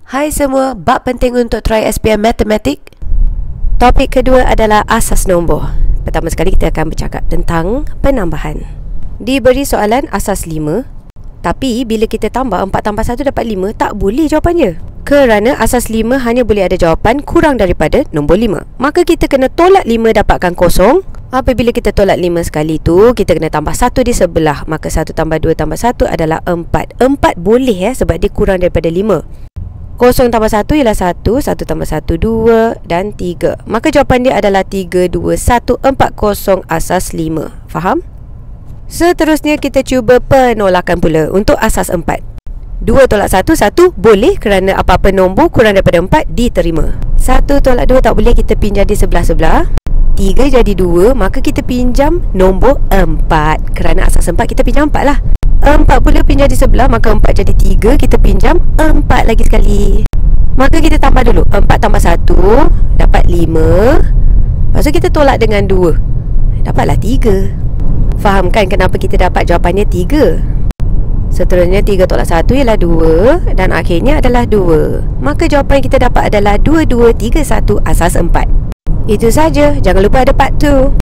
Hai semua, bab penting untuk try SPM Matematik. Topik kedua adalah asas nombor. Pertama sekali kita akan bercakap tentang penambahan. Diberi soalan asas 5, tapi bila kita tambah 4 tambah 1 dapat 5, tak boleh jawapannya. Kerana asas 5 hanya boleh ada jawapan kurang daripada nombor 5. Maka kita kena tolak 5 dapatkan kosong. Apabila kita tolak 5 sekali tu, kita kena tambah 1 di sebelah. Maka 1 tambah 2 tambah 1 adalah 4. 4 boleh sebab dia kurang daripada 5. Kosong tambah 1 ialah 1, 1 tambah 1, 2 dan 3. Maka jawapan dia adalah 3, 2, 1, 4 kosong asas 5. Faham? Seterusnya kita cuba penolakan pula untuk asas 4. 2 tolak 1, 1 boleh kerana apa-apa nombor kurang daripada 4 diterima. 1 tolak 2 tak boleh, kita pinjam di sebelah-sebelah. 3 jadi 2, maka kita pinjam nombor 4. Kerana asas 4 kita pinjam 4 lah. 4 pula pinjam di sebelah, maka 4 jadi 3, kita pinjam 4 lagi sekali. Maka kita tambah dulu, 4 tambah 1 dapat 5. Lepas tu kita tolak dengan 2, dapatlah 3. Faham kan kenapa kita dapat jawapannya 3? Seterusnya 3 tolak 1 ialah 2 dan akhirnya adalah 2. Maka jawapan kita dapat adalah 2, 2, 3, 1 asas 4. Itu saja, jangan lupa ada part 2.